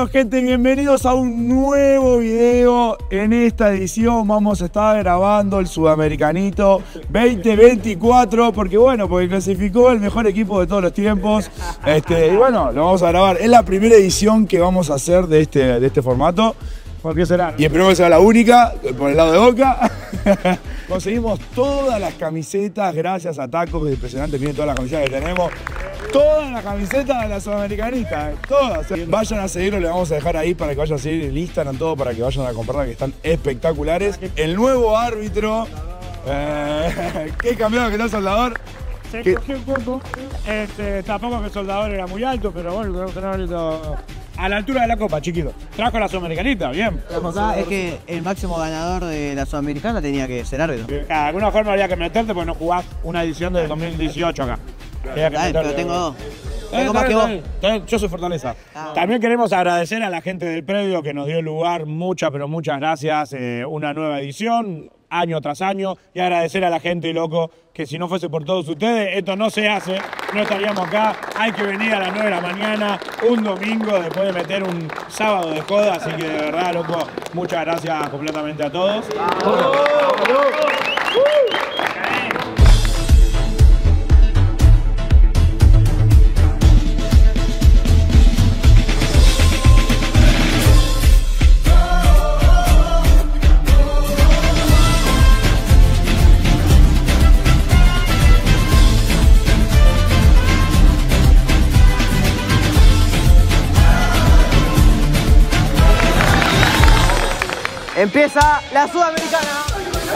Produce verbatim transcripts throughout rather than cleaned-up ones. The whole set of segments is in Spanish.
Bueno, gente, bienvenidos a un nuevo video. En esta edición vamos a estar grabando el Sudamericanito veinte veinticuatro, porque bueno, porque clasificó el mejor equipo de todos los tiempos. Este, y bueno, lo vamos a grabar. Es la primera edición que vamos a hacer de este, de este formato. ¿Por qué será? Y esperemos que sea la única, por el lado de Boca. Conseguimos todas las camisetas gracias a Tacos, es impresionante, miren todas las camisetas que tenemos. Todas las camisetas de la Sudamericanista, eh, todas. Vayan a seguirlo, le vamos a dejar ahí para que vayan a seguir el Instagram, todo para que vayan a comprarla, que están espectaculares. El nuevo árbitro, eh, qué cambiado que está el Soldador. Se cogió un poco, este, tampoco que el Soldador era muy alto, pero bueno, tenemos un árbitro a la altura de la copa, chiquito. Trajo la Sudamericanita, bien. La cosa es que el máximo ganador de la Sudamericana tenía que ser árbitro. De alguna forma habría que meterte porque no jugás una edición de dos mil dieciocho acá. Dale, pero tengo dos. Tengo Eh, más que vos. Yo soy Fortaleza. Ah. También queremos agradecer a la gente del predio que nos dio el lugar. Muchas, pero muchas gracias. Eh, una nueva edición, año tras año. Y agradecer a la gente, loco, que si no fuese por todos ustedes, esto no se hace. No estaríamos acá. Hay que venir a las nueve de la mañana, un domingo, después de meter un sábado de joda. Así que de verdad, loco, muchas gracias completamente a todos. Empieza la Sudamericana.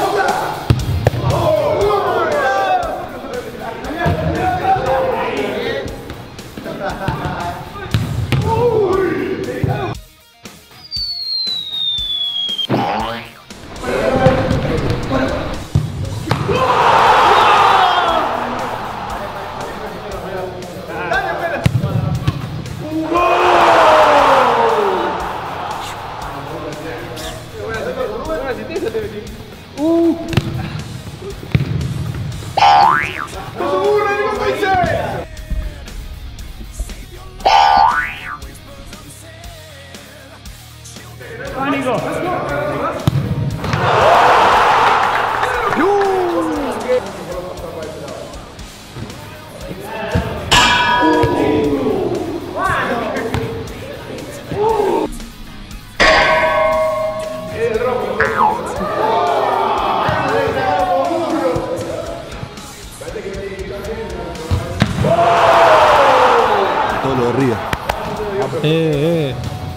Todo lo de Río. Eh, eh.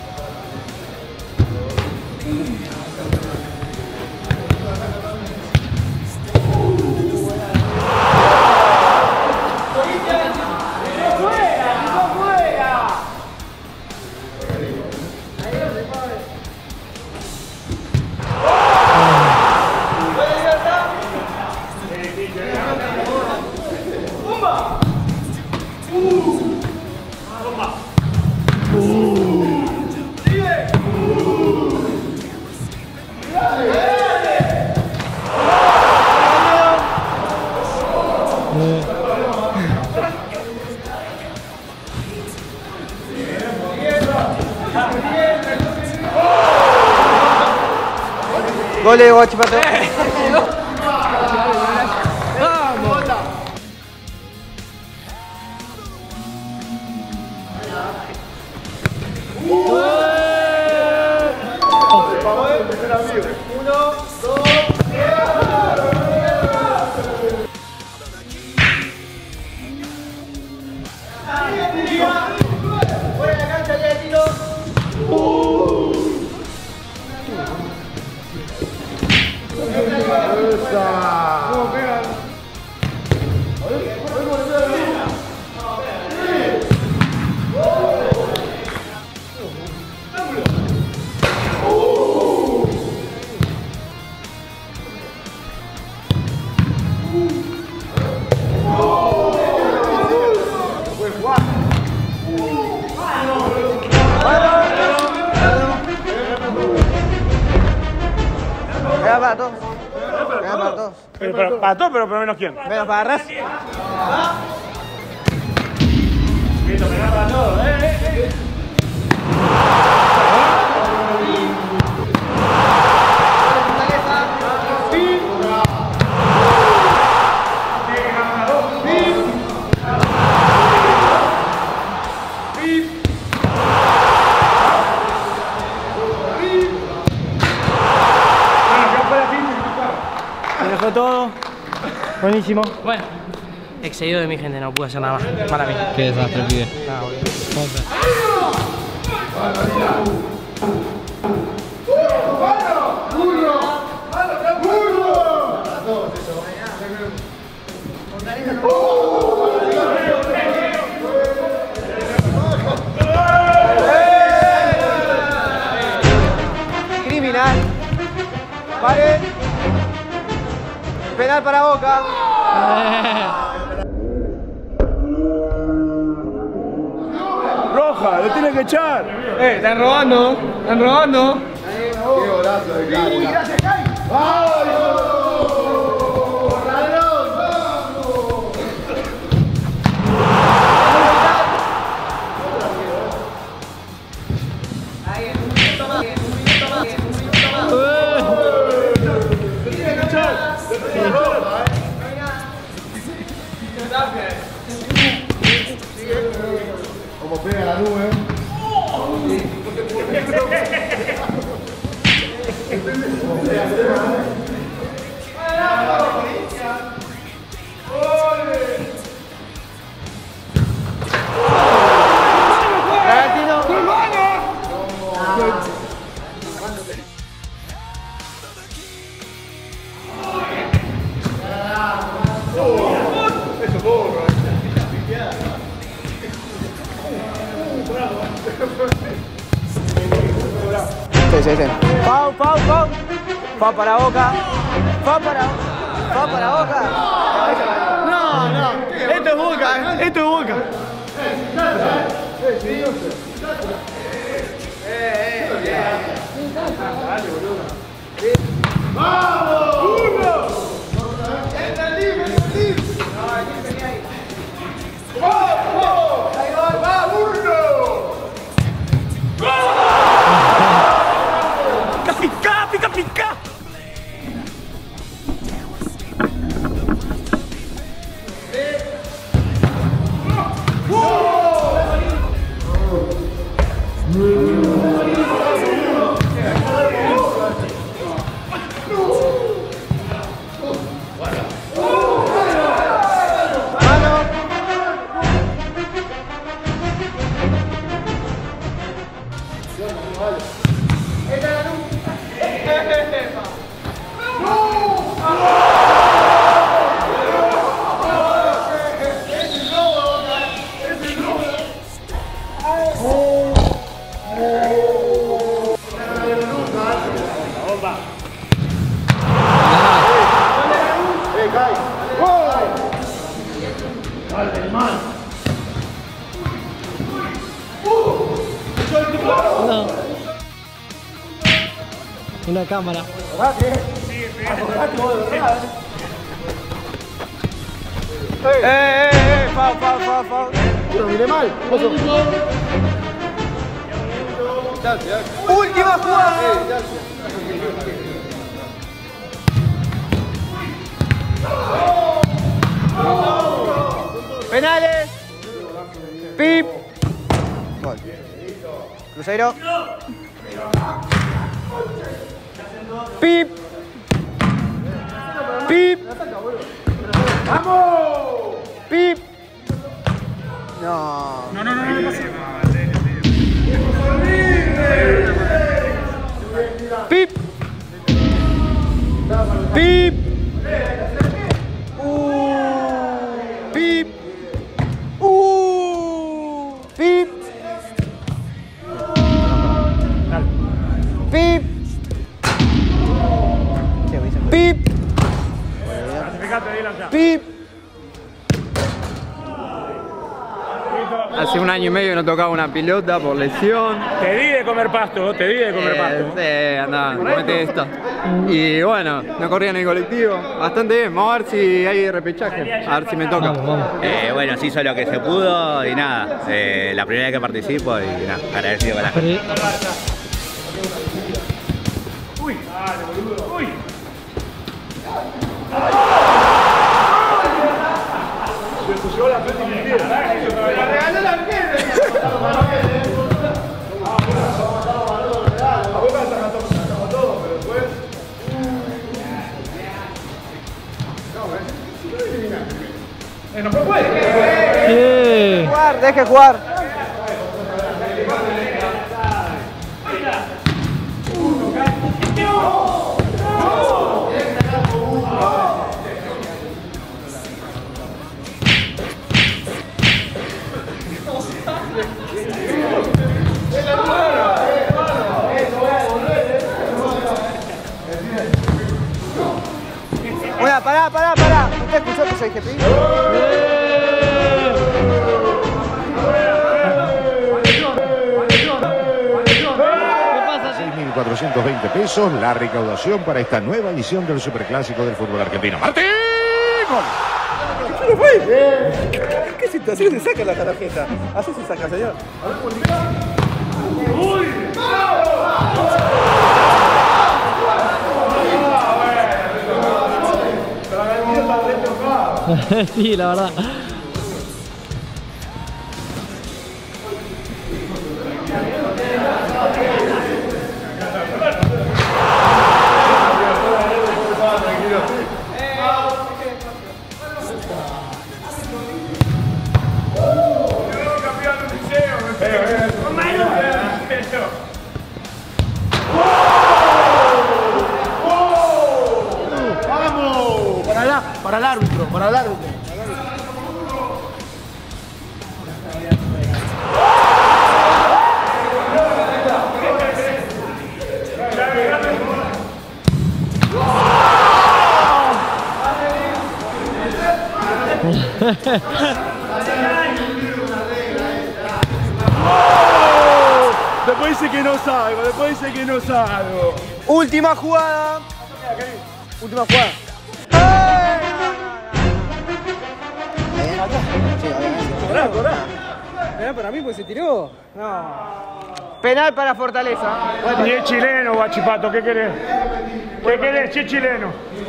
Gol de Guachipato. Queda para todos. Queda para todos. Pero, pero, para todos, pero por lo menos quién. Menos para Arras. Listo, me da para todos, eh, eh, eh. Se dejó todo. Buenísimo. Bueno, excedido de mi gente, no pude hacer nada más. Para mí. Qué desastre, pibe. Ah, boludo. Criminal. Vale. Penal para Boca. Roja, lo tiene que echar. Eh, están robando. Están robando. Qué golazo de Kai. ¡Gracias, Kai! Como pega la nube. Sí, sí, sí. Pau, pau, pau. Pau para Boca. Pau para Pau para Boca. No, no. Esto es Boca, eh. Esto es Boca. ¡Vamos! ¡Uno! ¡Entendí, me entendí! ¡Vamos! ¡Ahí va, va, uno! ¡Pica, pica, pica! No. Una cámara. Eh, eh, eh, Pau, Pau, Pau, Pau. Lo miré mal. Última jugada. Penales. Pip. Gol. Cruzeiro. Pip. Pip. ¡Vamos! Pip. No. No, no, no, no, no. Pip. Pip. Uh. Pip. Uh. Pip. Pip. Pip. Pip. Hace un año y medio no tocaba una pilota por lesión. Te di de comer pasto, te di de comer pasto. Eh, sí, andá, comete esto. Y bueno, no corría en el colectivo. Bastante bien, vamos a ver si hay repechaje. A ver si me toca. Vamos, vamos. Eh, bueno, se hizo lo que se pudo y nada. Eh, la primera vez que participo y nada, agradecido con la gente. Uy, dale, boludo. Uy. Se puso la frente y me regaló la pierna. A Boca se mató todo, pero después. Deje jugar. Bueno, pará, pará, pará. ¿Usted escuchó que soy jefe? seis mil cuatrocientos veinte pesos la recaudación para esta nueva edición del Superclásico del fútbol argentino. ¡Martín! ¡Gol! ¿Qué fue? ¿Qué situación se saca la tarjeta? Así se saca, señor. ¡Uy! Sí, la verdad. ¡Vamos! Para, la, para el árbitro, para el árbitro. Después dice que no salgo, después dice que no salgo. Última jugada. Última jugada. Corá, corá. Penal para mí, pues se tiró. No. Penal para Fortaleza. Y es chileno, Guachipato, ¿qué querés? ¿Qué querés? Si es chileno.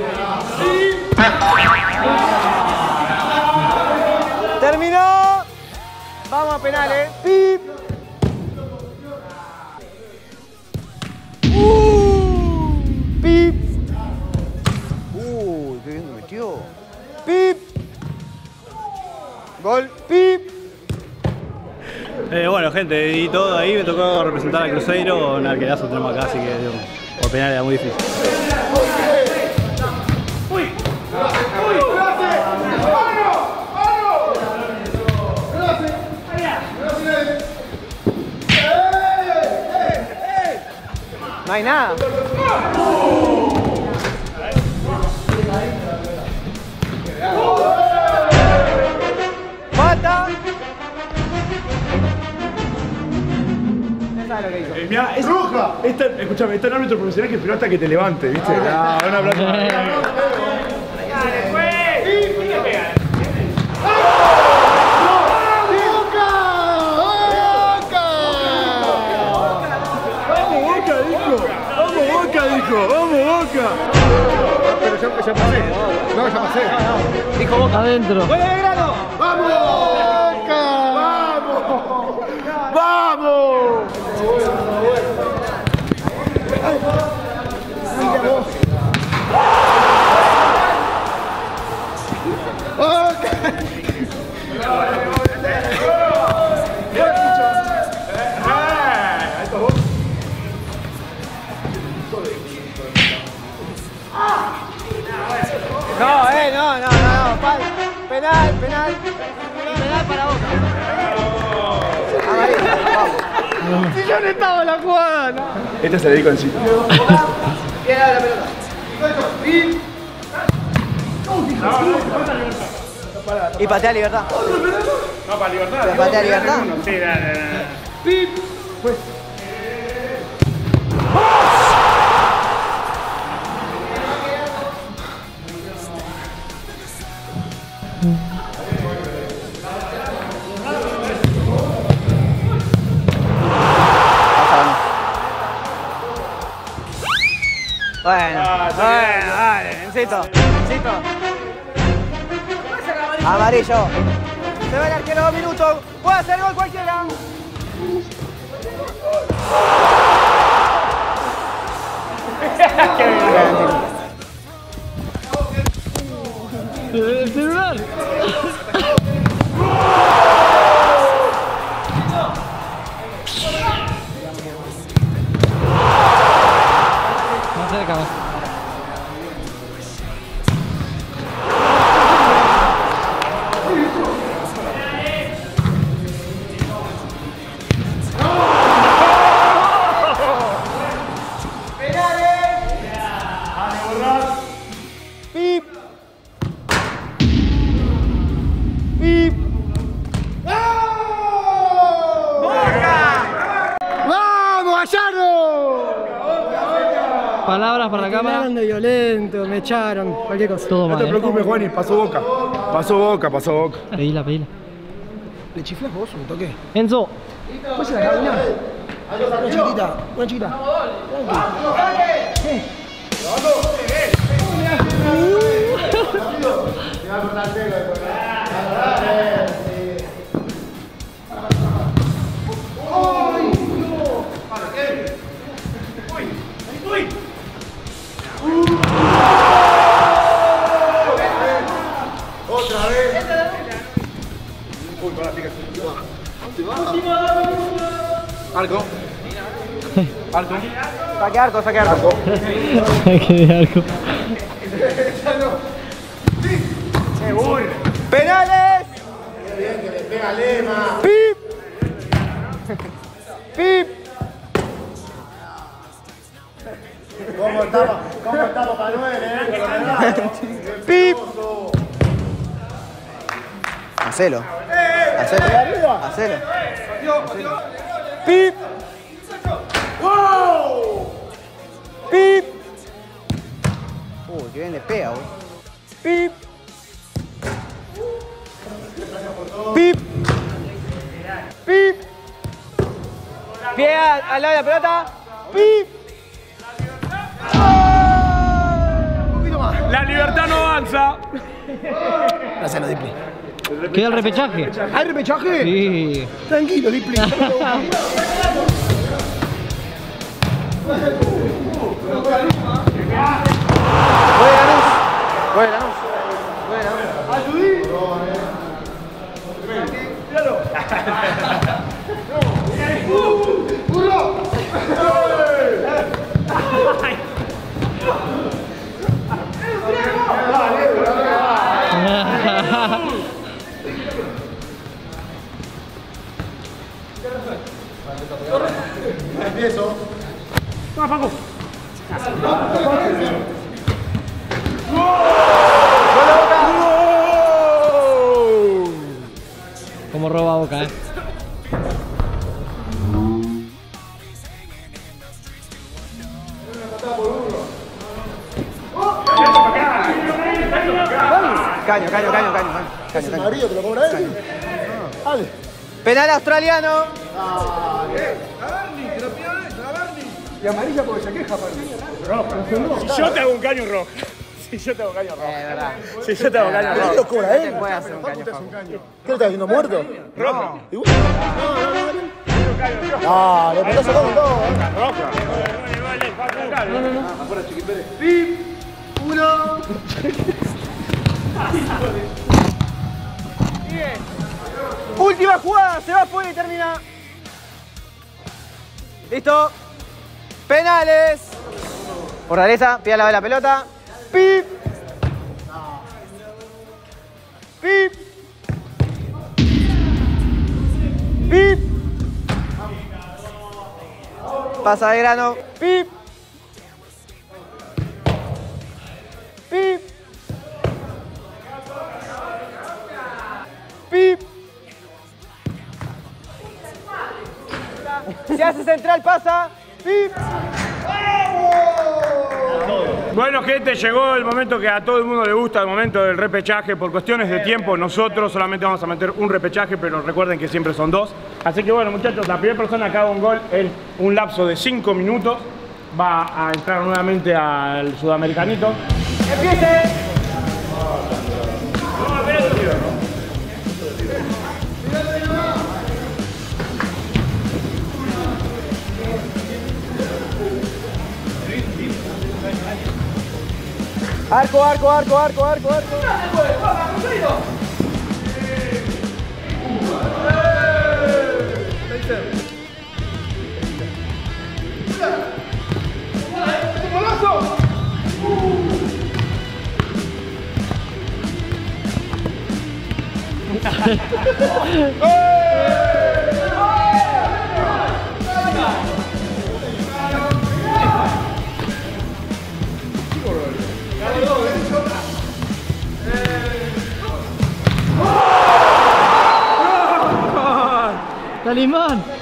Terminó. Vamos a penales. Pip. Uh, pip. Uy, qué bien que metió. Pip. Gol. Pip. Eh, bueno, gente, y todo ahí me tocó representar al Cruzeiro, un arquerazo tenemos acá, así que digo, por penal era muy difícil. ¡Uy! ¡Uy! No hay nada. Falta. ¿Sabes lo que hizo? Eh, mirá, es roja. Esta, escuchame, está en árbitro profesional que esperó hasta que te levante, ¿viste? No, un aplauso. ¡Vamos, Boca! Pero ya, ya pasé. No, ya pasé. Dijo Boca adentro. ¡Gol de Belgrano! ¡Vamos! ¡Boca! ¡Vamos! ¡Vamos! No, eh, no, no, no, no. Falta. Penal, penal. Y penal para Boca. Amarilla, vamos. Si yo no estaba en la jugada, no. Esta se la dedico en sí. ¿Quién da la pelota? Y patea a Libertad. No, para Libertad. ¿Le patea a Libertad? Sí, dale, dale. Pip. Pues. Bueno, bueno, dale, Encito, Encito. Amarillo. Se va el arquero dos minutos. Puede hacer gol cualquiera. El celular. cámaras, para la cámara. Me de violento, me echaron, cualquier cosa. Todo mal, No te ¿eh? preocupes, Juani, pasó Boca. Pasó Boca, pasó Boca. Pedila, pedila. ¿Le chiflas vos un toque? Enzo. ¿Puedes ir a la cabina? Una chiquitita, una chiquita. Tranqui. Otra vez. Arco. Arco. Saque arco, saque arco. Saque de arco. Seguro. ¡Penales! Qué bien que le pega Lema. ¡Pip! ¡Pip! ¿Cómo estamos? ¿Cómo estamos para Noel, eh? ¡Pip! Hacelo. Hacelo. Hacelo. ¡Pip! ¡Wow! ¡Pip! Uy, qué bien le pega, güey. ¡Pip! ¡Pip! ¡Pip! Pie al, al lado de la pelota. ¡Pip! Un poquito más. La Libertad no avanza. Gracias, Dipli. ¿Queda el repechaje? ¿Hay repechaje? Sí. Tranquilo, Dipli. Voy a la luz. Voy a la luz. Voy a la luz. ¡Ayudí! Empiezo. Toma, Paco. Como roba Boca, eh. Caño, caño, caño, caño, caño. ¿Es el caño. amarillo? ¿Te lo cobra él? Dale. Penal australiano. Y amarilla porque se queja, Si yo te hago un caño rojo. Si yo te hago un caño rojo. Es verdad. Si yo te hago un caño ¿Qué rojo. lo cobra él? Se puede hacer un caño, Facu. ¿Qué lo estás haciendo muerto? Rojo. Igual. No, le petó sacando todo. No, no, no. Pip. Uno. Sigue. Última jugada, se va afuera y termina. Listo. Penales. Fortaleza, pide al lado de la pelota. Pip. Pip. Pip. Pasa de grano. Pip. Pip. Pip. Se hace central, pasa. Pip. Bueno, gente, llegó el momento que a todo el mundo le gusta, el momento del repechaje. Por cuestiones de tiempo, nosotros solamente vamos a meter un repechaje, pero recuerden que siempre son dos. Así que bueno, muchachos, la primera persona que haga un gol en un lapso de cinco minutos va a entrar nuevamente al Sudamericanito. ¡Empiece! Arco, arco, arco, arco, arco, arco. ¡Talimán!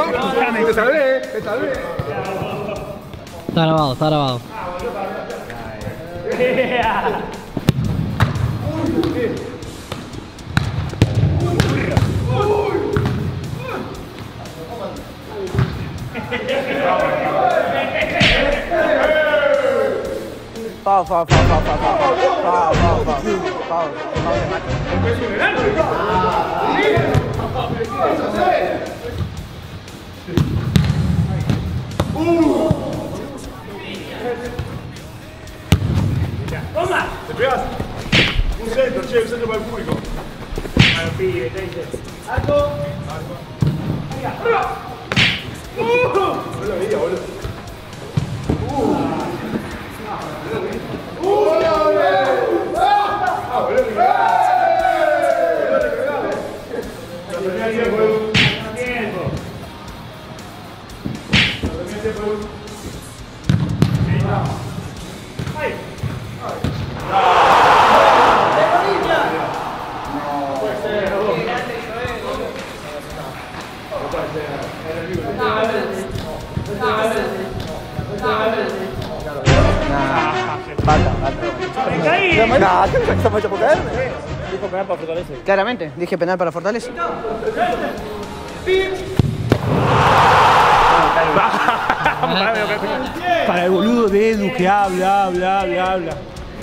Te salvé, te salvé. Está grabado, está grabado. Pau, pau, pau, pau, pau, pau, pau, pau, pau, pau, ¡Toma! ¿Te pegas? Un centro, che, un centro para el público. Al pibe, te dice. ¡Alto! ¡Alto! ¡Arriba! ¡Uh! No lo veía, boludo. ¡Uh! ¡Uh! ¡Ah, boludo! Dijo penal para Fortaleza. Claramente, dije penal para Fortaleza. Para el boludo de Edu que habla, habla, habla, habla.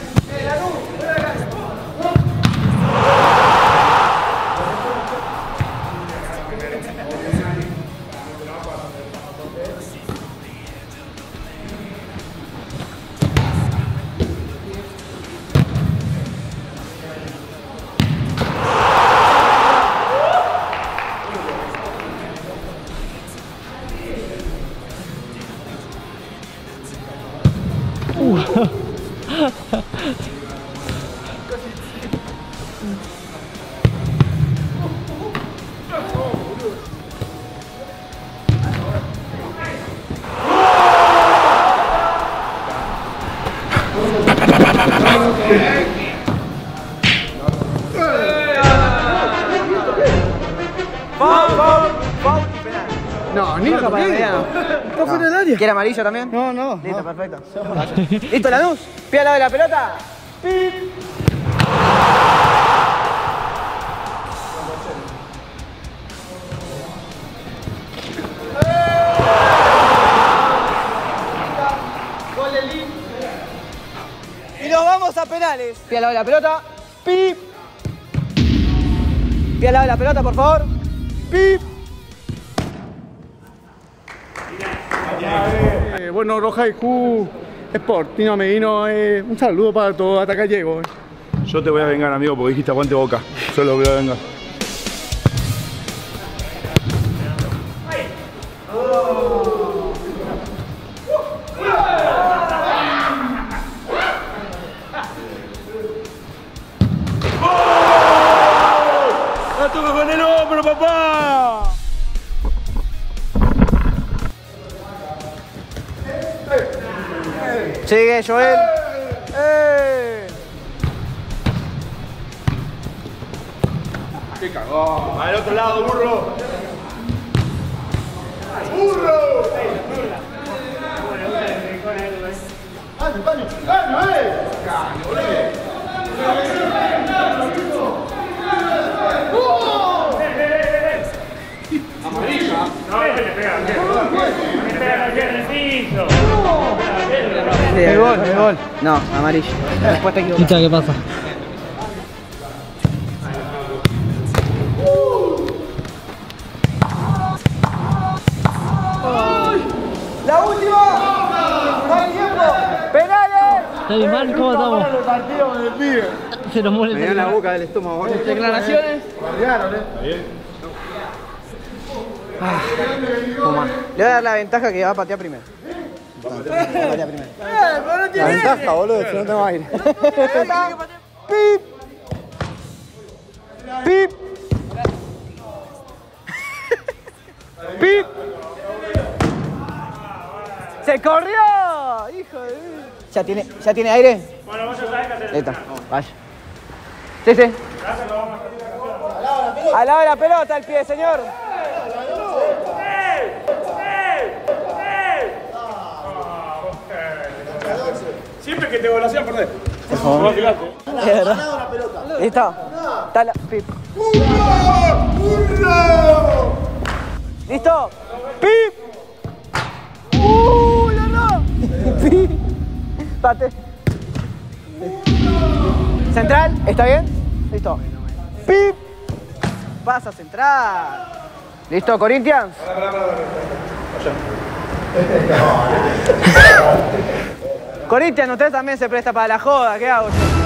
No, ni lo toqué. ¿Está fuera del área? ¿Quiere amarillo también? No, no. Listo, perfecto. ¿Listo, Lanús? Pie al lado de la pelota. ¡Pip! Y nos vamos a penales. Pie al lado de la pelota. ¡Pip! Pie al lado de la pelota, por favor. ¡Pip! Eh, bueno, Roja y Q Sport, Tino Medino, eh, un saludo para todos, hasta acá llego. Eh. Yo te voy a vengar, amigo, porque dijiste aguante Boca. Yo lo voy a vengar. ¡La toca con el hombro, papá! Sigue, Joel. ¡Eh! ¡Qué cagón! ¡Al otro lado, burro! ¡Burro! ¡Caño, caño! ¡Caño, eh! ¡Caño, boludo! ¡Amarilla! No, le pega, le pega en el piso. El gol, el gol. No, amarillo. Después te equivocas. Escucha, ¿qué pasa? ¡La última! ¡No hay tiempo! ¡Penales! ¿Está mal? ¿Cómo estamos? Se nos muere el Me dio la celular. boca del estómago. Declaraciones. Guardiaron, eh. Ah, toma. Le voy a dar la ventaja que va a patear primero. Va a patear primero. La ventaja, boludo, si no tengo aire. ¡Pip! ¡Pip! ¡Pip! ¡Se corrió! ¡Hijo de... ¿Ya tiene, ¿Ya tiene aire? Bueno, vos ya sabés qué hacer. Listo, vaya. Sí, sí. Al lado de la pelota, el pie, señor. hacían perder. Por favor. Fíjate. Es verdad. Listo. Dale, pip. ¿Listo? ¡Pip! ¡Uh, la no! ¡Pip! Pate. ¿Central? ¿Está bien? Listo. ¡Pip! Pasa central. ¿Listo, Corinthians? Corinthians, usted también se presta para la joda. ¿Qué hago yo?